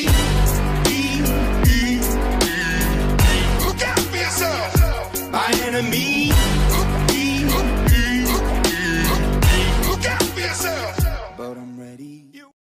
Look out for yourself. My enemy. Look out for yourself. But I'm ready.